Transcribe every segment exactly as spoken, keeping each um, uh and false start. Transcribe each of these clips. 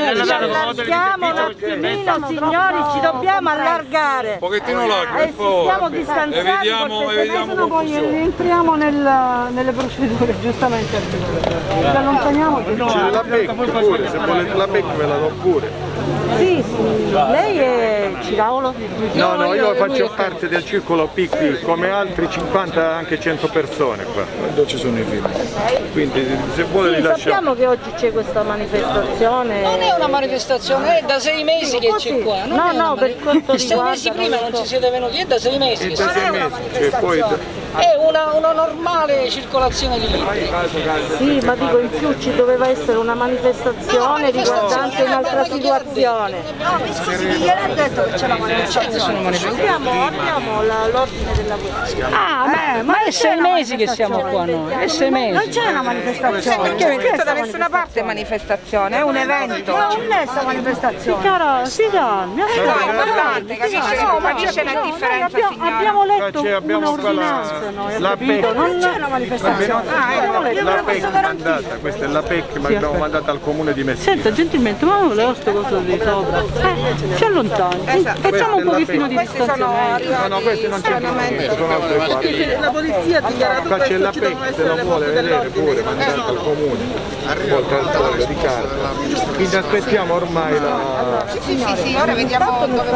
allarghiamo un attimino, signori, ci dobbiamo allargare. Un pochettino largo, eh, stiamo distanziati, evitiamo, evitiamo poi entriamo nel, nelle procedure, giustamente. Ci allontaniamo. C'è la becca pure, se volete la becca ve la do pure. Sì, sì, lei è Ciraulo? No, no, io faccio parte del circolo piccolo, come altri cinquanta, anche cento persone qua. Quando ci sono i film. Quindi se vuole sì, li lasciamo. Sappiamo che oggi c'è questa manifestazione. Non è una manifestazione, è da sei mesi che c'è qua. No, no, per quanto sei mesi prima non ci siete venuti, è da sei mesi. È da sei mesi, cioè poi... È una, una normale circolazione di libri. Sì, ma dico in più ci doveva essere una manifestazione riguardante un'altra situazione. No, mi scusi, chi gliel'ha detto che c'è la manifestazione? Abbiamo, abbiamo l'ordine della questione. Ah, beh, ma è sei mesi che siamo qua noi, è sei mesi. Non c'è una manifestazione. Perché non c'è da nessuna parte manifestazione, è un evento. Ma non è questa manifestazione. Chiaro, si calmi, No, è importante, capisce? No, capisce la differenza, signora? abbiamo letto un'ordinanza. noi, La P E C, Non c'è una manifestazione. la P E C mandata, questa è la P E C ma l'abbiamo mandata al comune di Messina. Senta, gentilmente, ma non le ho sto coso di sopra. Eh, ci allontani. Esatto. Facciamo un pochettino di Questi sono distanziamento. No, no, questi non c'è, sono altre parti. La polizia ha dichiarato Qua c'è la questo, P E ci C, devono se essere lo le vuole forze vedere pure, mandata al comune. Oltre al foglio di carta. Quindi aspettiamo ormai la... Sì, sì, sì, ora vediamo dove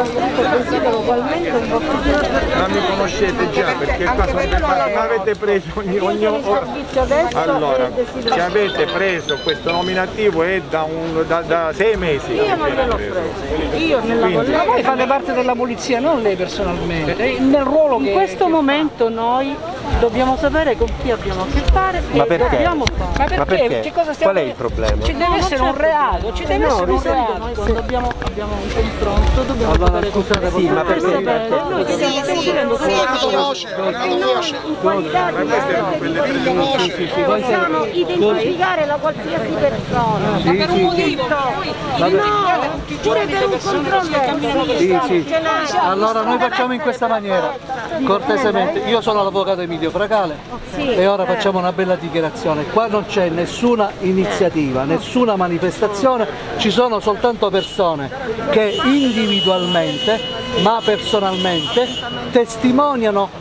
Ma mi conoscete già perché qua sono mi avete preso ogni, ogni ora. Allora, ci avete preso questo nominativo è da, un, da, da sei mesi. Io non gliel'ho preso. Io nella Quindi, Ma voi fate parte della polizia, non lei personalmente, nel ruolo che... In questo momento noi dobbiamo sapere con chi abbiamo a che fare Ma e perché? dobbiamo fare. Ma perché? Ma perché? Che cosa stiamo... Qual è il problema? Ci deve essere un reato, ci deve No, essere un di solito reato. noi quando abbiamo, abbiamo un confronto dobbiamo Allora, sapere scusate, sì, ma perché? sapere. Noi Sì, stiamo sì, chiedendo sì, e noi in qualità di eh, possiamo identificare la qualsiasi persona. Sì, Per un sì, motivo, No, pure per un controllo. Sì, sì. Allora noi facciamo in questa maniera, cortesemente, io sono l'avvocato Emilio Fracale e ora facciamo una bella dichiarazione. Qua non c'è nessuna iniziativa, nessuna manifestazione, ci sono soltanto persone che individualmente ma personalmente testimoniano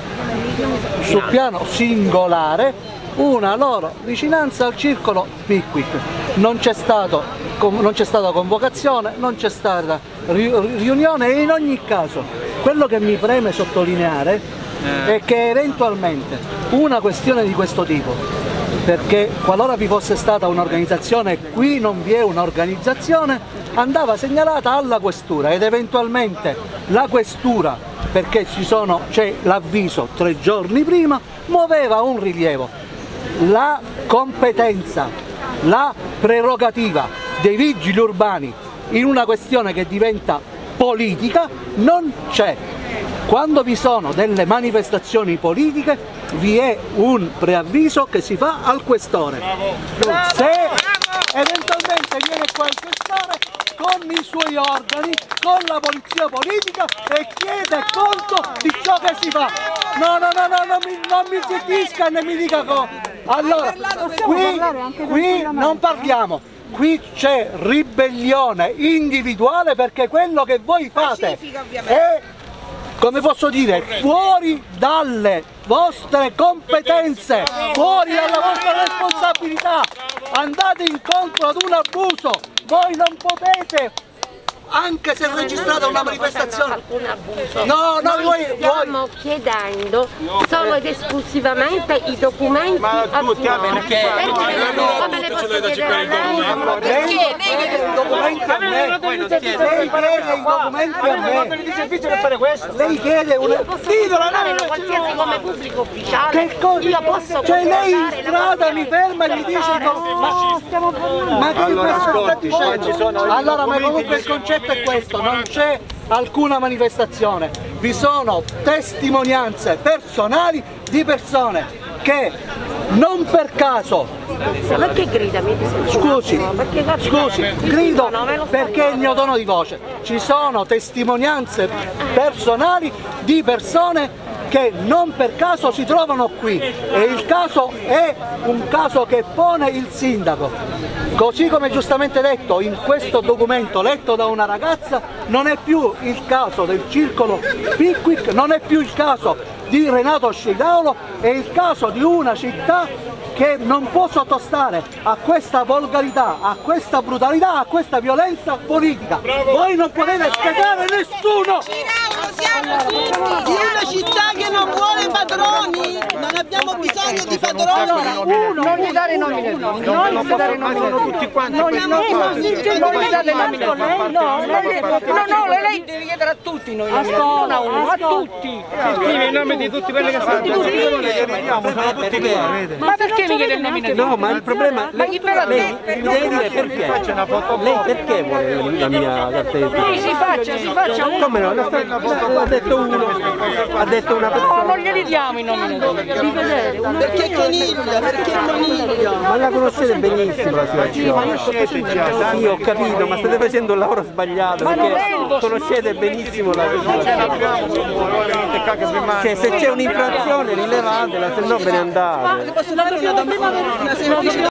sul piano singolare una loro vicinanza al circolo Pickwick. Non c'è stato, non c'è stata convocazione, non c'è stata riunione e in ogni caso quello che mi preme sottolineare è che eventualmente una questione di questo tipo, perché qualora vi fosse stata un'organizzazione, qui non vi è un'organizzazione, andava segnalata alla questura ed eventualmente la questura, perché c'è l'avviso tre giorni prima, muoveva un rilievo. La competenza, la prerogativa dei vigili urbani in una questione che diventa politica non c'è. Quando vi sono delle manifestazioni politiche vi è un preavviso che si fa al questore. Se eventualmente viene qua il questore con i suoi organi, con la polizia politica e chiede conto di ciò che si fa. No, no, no, no, non mi, non mi zittisca né mi dica cosa. Allora, qui, qui non parliamo. Qui c'è ribellione individuale perché quello che voi fate è, come posso dire, fuori dalle vostre competenze, fuori dalla vostra responsabilità. Andate incontro ad un abuso, voi non potete, anche se registrate una manifestazione. No, no, voi, stiamo voi. chiedendo solo ed esclusivamente i documenti. Ma tutti a me perché? Come le posso chiedere a lei? Perché? Lei chiede i documenti a me. Lei chiede i documenti a me. Lei chiede una... Qualsiasi come pubblico ufficiale, Che cosa? io posso Cioè lei in controllare strada mi ferma e mi dice ma stiamo parlando. Ma che Allora, cosa sta ascolti, qua ci dicendo? sono i Allora, ma documenti comunque il che- concetto è questo, non c'è alcuna manifestazione, vi sono testimonianze personali di persone che non per caso, perché grida, mi dispiace. scusi, Perché, guardi, scusi, eh, grido no, me lo sto perché è il mio tono di voce, ci sono testimonianze personali di persone che non per caso si trovano qui e il caso è un caso che pone il sindaco. Così come giustamente detto in questo documento letto da una ragazza, non è più il caso del circolo Pickwick, non è più il caso di Renato Sceidaulo, è il caso di una città che non può sottostare a questa volgarità, a questa brutalità, a questa violenza politica. Voi non potete spiegare nessuno! Siamo tutti di una città che non vuole padroni, non abbiamo bisogno di padroni. Uno, non gli dare nomine, non gli dare nomine, tutti quanti non gli dare nomine. No, no, lei deve chiedere a tutti noi, non a uno, a tutti. Scrive i nomi di tutti quelli che stanno Ma perché mi chiede il nome? No, ma il problema... Ma chi me l'ha lei mi deve dire perché? Lei perché vuole la mia carta d'identità? Sì, si faccia, si faccia uno. Come no? L'ha detto uno, ha detto una persona. No, non glieli diamo i nominatori. Perché Coniglia? Perché Coniglia? Ma la conoscete benissimo la situazione. Sì, ho capito, ma state facendo un lavoro sbagliato perché conoscete benissimo la situazione. Cioè, se c'è un'infrazione rilevatela, se no ve ne andate. Posso dare una domanda?